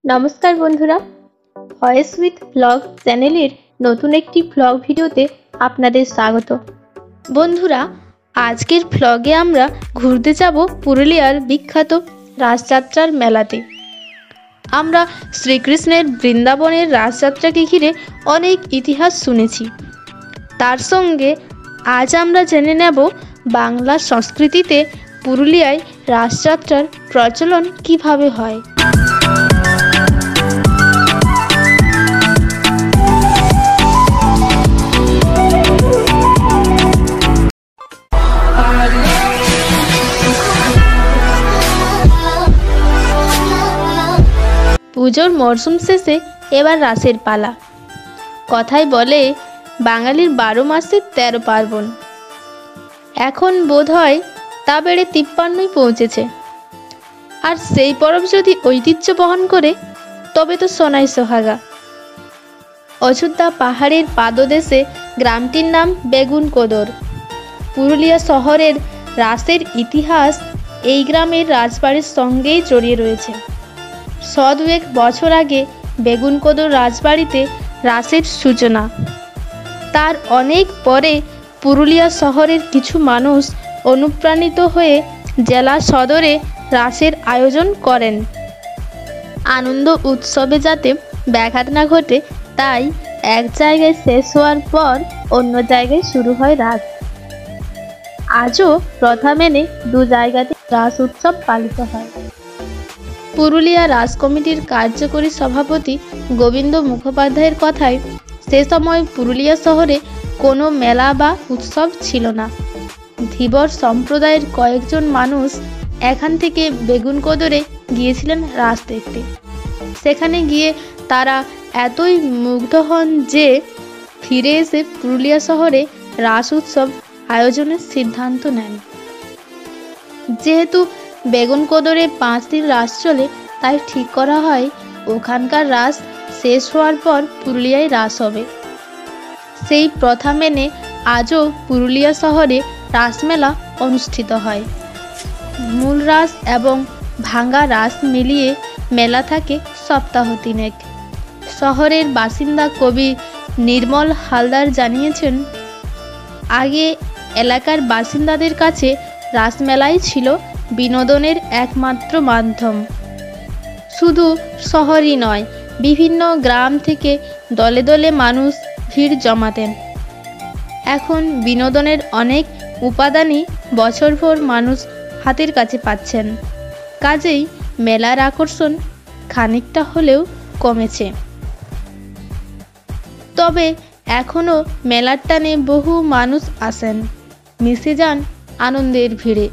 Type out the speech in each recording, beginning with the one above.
নমস্কার বন্ধুরা, voice with blog চ্যানেলের নতুন একটি ব্লগ ভিডিওতে আপনাদের স্বাগত। বন্ধুরা, আজকের ব্লগে আমরা ঘুরতে যাব পুরুলিয়ার বিখ্যাত রাসযাত্রার মেলাতে। আমরা শ্রীকৃষ্ণের বৃন্দাবনের রাসযাত্রাকে ঘিরে অনেক ইতিহাস শুনেছি। তার সঙ্গে আজ আমরা জেনে নেব বাংলা সংস্কৃতিতে পুরুলিয়ায় রাসযাত্রার প্রচলন কিভাবে হয়। পুজোর মরশুম শেষে এবার রাসের পালা। কথায় বলে বাঙালির 12 মাসে 13 পার্বণ। এখন বোধ হয় তা বেড়ে 53ই পৌঁছেছে। আর সেই পরব যদি ঐতিহ্য বহন করে তবে তো সোনাই সোহাগা। অযোধ্যা পাহাড়ের পাদদেশে গ্রামটির নাম বেগুনকোদর। পুরুলিয়া শহরের রাসের ইতিহাস এই গ্রামের রাজবাড়ির সঙ্গেই জড়িয়ে রয়েছে। 100 বছর আগে বেগুনকোদর রাজবাড়িতে রাসের সূচনা। তার অনেক পরে পুরুলিয়া শহরের কিছু মানুষ অনুপ্রাণিত হয়ে জেলা সদরে রাসের আয়োজন করেন। আনন্দ উৎসবে যাতে ব্যাঘাত না ঘটে তাই এক জায়গায় শেষ হওয়ার পর অন্য জায়গায় শুরু হয় রাস। আজও প্রথা মেনে 2 জায়গাতে রাস উৎসব পালিত হয়। পুরুলিয়া রাস কমিটির কার্যকরী সভাপতি গোবিন্দ মুখোপাধ্যায়ের কথায় সে সময় পুরুলিয়া শহরে কোনো মেলা বা উৎসব ছিল না। ধীবর সম্প্রদায়ের কয়েকজন মানুষ এখান থেকে বেগুনকোদরে গিয়েছিলেন রাস দেখতে। সেখানে গিয়ে তারা এতই মুগ্ধ হন যে ফিরে এসে পুরুলিয়া শহরে রাস উৎসব আয়োজনের সিদ্ধান্ত নেন। যেহেতু বেগুনকোদরে 5 দিন রাস চলে তাই ঠিক করা হয় ওখানকার রাস শেষ হওয়ার পর পুরুলিয়ায় রাস হবে। সেই প্রথা মেনে আজও পুরুলিয়া শহরে রাসমেলা অনুষ্ঠিত হয়। মূল রাস এবং ভাঙা রাস মিলিয়ে মেলা থাকে সপ্তাহ 3। শহরের বাসিন্দা কবি নির্মল হালদার জানিয়েছেন, আগে এলাকার বাসিন্দাদের কাছে রাসমেলাই ছিল বিনোদনের একমাত্র মাধ্যম। শুধু শহরই নয়, বিভিন্ন গ্রাম থেকে দলে দলে মানুষ ভিড় জমাতেন। এখন বিনোদনের অনেক উপাদানই বছরভর মানুষ হাতের কাছে পাচ্ছেন। কাজেই মেলার আকর্ষণ খানিকটা হলেও কমেছে। তবে এখনও মেলার টানে বহু মানুষ আসেন, মিশে যান আনন্দের ভিড়ে।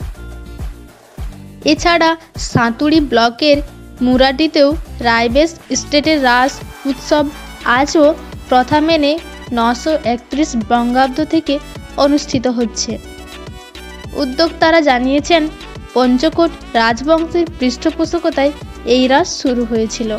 এছাড়া সাঁতুড়ি ব্লকের মুরাটিতেও রায়বেশ স্টেটের রাস উৎসব আজও প্রথা মেনে 931 বঙ্গাব্দ থেকে অনুষ্ঠিত হচ্ছে। উদ্যোক্তারা জানিয়েছেন, পঞ্চকোট রাজবংশের পৃষ্ঠপোষকতায় এই রাস শুরু হয়েছিল।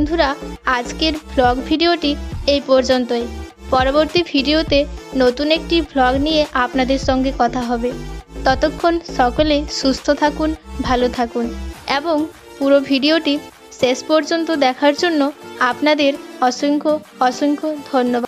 বন্ধুরা, আজকের ভ্লগ ভিডিওটি এই পর্যন্তই। পরবর্তী ভিডিওতে নতুন একটি ভ্লগ নিয়ে আপনাদের সঙ্গে কথা হবে। ততক্ষণ সকলে সুস্থ থাকুন, ভালো থাকুন এবং পুরো ভিডিওটি শেষ পর্যন্ত দেখার জন্য আপনাদের অসংখ্য অসংখ্য ধন্যবাদ।